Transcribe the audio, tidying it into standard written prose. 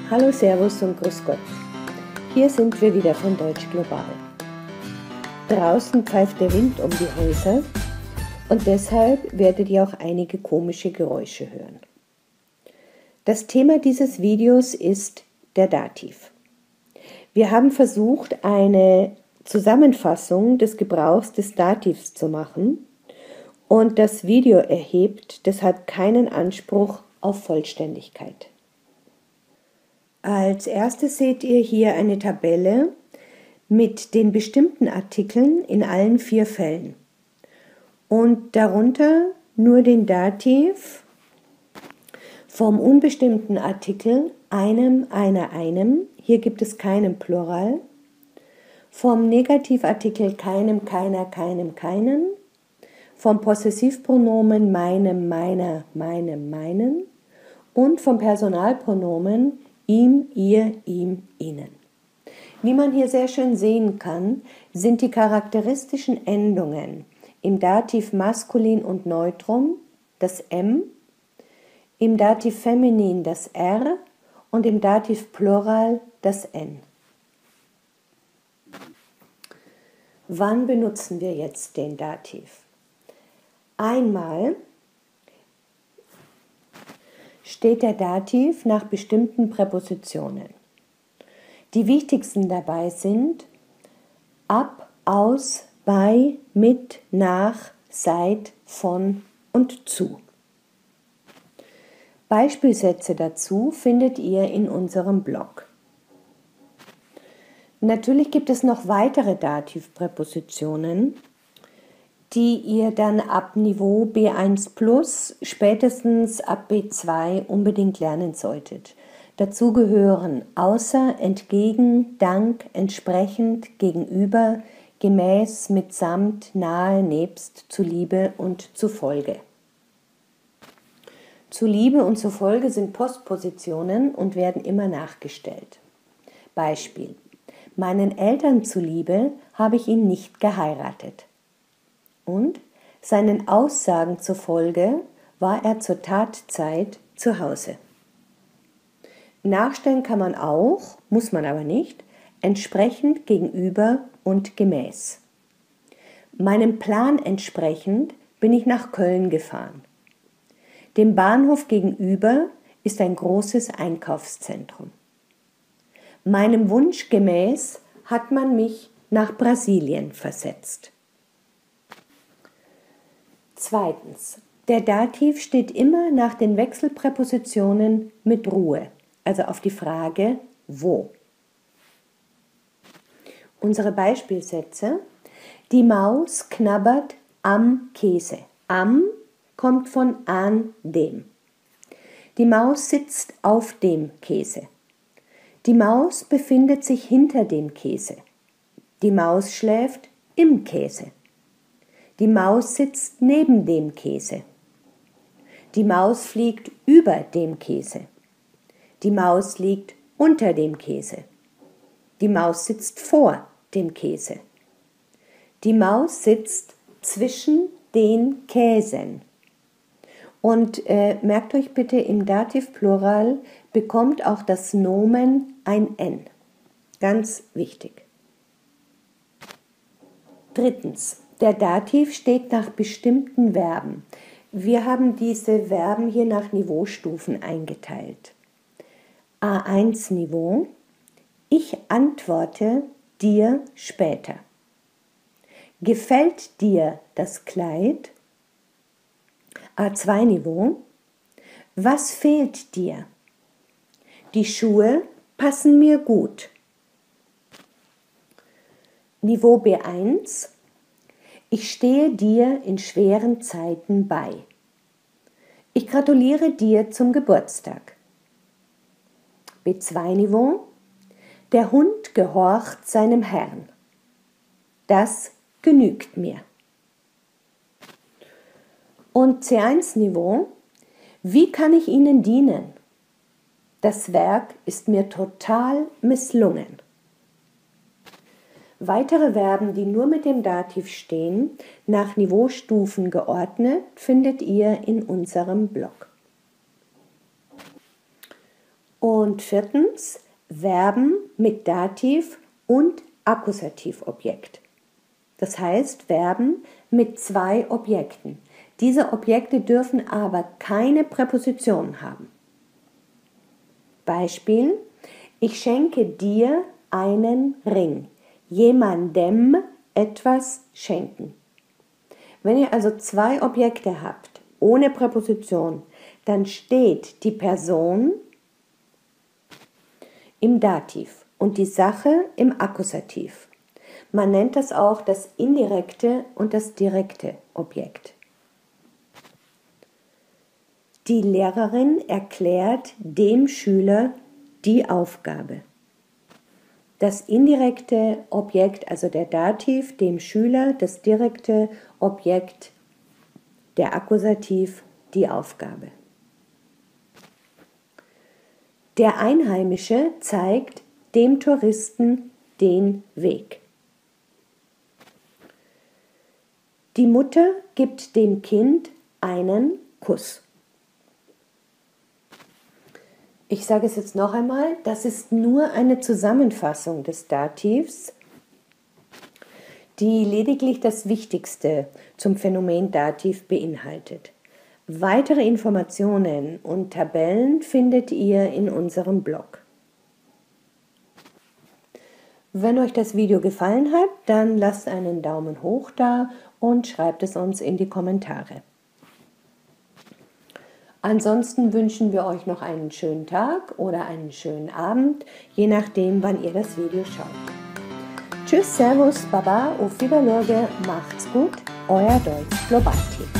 Hallo, Servus und Grüß Gott. Hier sind wir wieder von Deutsch Global. Draußen pfeift der Wind um die Häuser und deshalb werdet ihr auch einige komische Geräusche hören. Das Thema dieses Videos ist der Dativ. Wir haben versucht, eine Zusammenfassung des Gebrauchs des Dativs zu machen und das Video erhebt deshalb keinen Anspruch auf Vollständigkeit. Als erstes seht ihr hier eine Tabelle mit den bestimmten Artikeln in allen 4 Fällen und darunter nur den Dativ vom unbestimmten Artikel einem, einer, einem, hier gibt es keinen Plural, vom Negativartikel keinem, keiner, keinem, keinen, vom Possessivpronomen meinem, meiner, meinem, meinen und vom Personalpronomen ihm, ihr, ihm, ihnen. Wie man hier sehr schön sehen kann, sind die charakteristischen Endungen im Dativ Maskulin und Neutrum das M, im Dativ Feminin das R und im Dativ Plural das N. Wann benutzen wir jetzt den Dativ? Einmal steht der Dativ nach bestimmten Präpositionen. Die wichtigsten dabei sind ab, aus, bei, mit, nach, seit, von und zu. Beispielsätze dazu findet ihr in unserem Blog. Natürlich gibt es noch weitere Dativpräpositionen, die ihr dann ab Niveau B1 plus, spätestens ab B2 unbedingt lernen solltet. Dazu gehören außer, entgegen, dank, entsprechend, gegenüber, gemäß, mitsamt, nahe, nebst, zuliebe und zufolge. Zuliebe und zufolge sind Postpositionen und werden immer nachgestellt. Beispiel: Meinen Eltern zuliebe habe ich ihn nicht geheiratet. Und seinen Aussagen zufolge war er zur Tatzeit zu Hause. Nachstellen kann man auch, muss man aber nicht, entsprechend, gegenüber und gemäß. Meinem Plan entsprechend bin ich nach Köln gefahren. Dem Bahnhof gegenüber ist ein großes Einkaufszentrum. Meinem Wunsch gemäß hat man mich nach Brasilien versetzt. Zweitens, der Dativ steht immer nach den Wechselpräpositionen mit Ruhe, also auf die Frage wo. Unsere Beispielsätze: Die Maus knabbert am Käse. Am kommt von an dem. Die Maus sitzt auf dem Käse. Die Maus befindet sich hinter dem Käse. Die Maus schläft im Käse. Die Maus sitzt neben dem Käse. Die Maus fliegt über dem Käse. Die Maus liegt unter dem Käse. Die Maus sitzt vor dem Käse. Die Maus sitzt zwischen den Käsen. Und merkt euch bitte, im Dativ Plural bekommt auch das Nomen ein N. Ganz wichtig. Drittens, der Dativ steht nach bestimmten Verben. Wir haben diese Verben hier nach Niveaustufen eingeteilt. A1 Niveau: Ich antworte dir später. Gefällt dir das Kleid? A2 Niveau: Was fehlt dir? Die Schuhe passen mir gut. Niveau B1: Ich stehe dir in schweren Zeiten bei. Ich gratuliere dir zum Geburtstag. B2 Niveau: Der Hund gehorcht seinem Herrn. Das genügt mir. Und C1 Niveau: Wie kann ich Ihnen dienen? Das Werk ist mir total misslungen. Weitere Verben, die nur mit dem Dativ stehen, nach Niveaustufen geordnet, findet ihr in unserem Blog. Und viertens, Verben mit Dativ und Akkusativobjekt. Das heißt, Verben mit 2 Objekten. Diese Objekte dürfen aber keine Präpositionen haben. Beispiel: Ich schenke dir einen Ring. Jemandem etwas schenken. Wenn ihr also 2 Objekte habt, ohne Präposition, dann steht die Person im Dativ und die Sache im Akkusativ. Man nennt das auch das indirekte und das direkte Objekt. Die Lehrerin erklärt dem Schüler die Aufgabe. Das indirekte Objekt, also der Dativ, dem Schüler, das direkte Objekt, der Akkusativ, die Aufgabe. Der Einheimische zeigt dem Touristen den Weg. Die Mutter gibt dem Kind einen Kuss. Ich sage es jetzt noch einmal, das ist nur eine Zusammenfassung des Dativs, die lediglich das Wichtigste zum Phänomen Dativ beinhaltet. Weitere Informationen und Tabellen findet ihr in unserem Blog. Wenn euch das Video gefallen hat, dann lasst einen Daumen hoch da und schreibt es uns in die Kommentare. Ansonsten wünschen wir euch noch einen schönen Tag oder einen schönen Abend, je nachdem, wann ihr das Video schaut. Tschüss, Servus, Baba, auf Wiedersehen, macht's gut, euer Deutsch Global Team.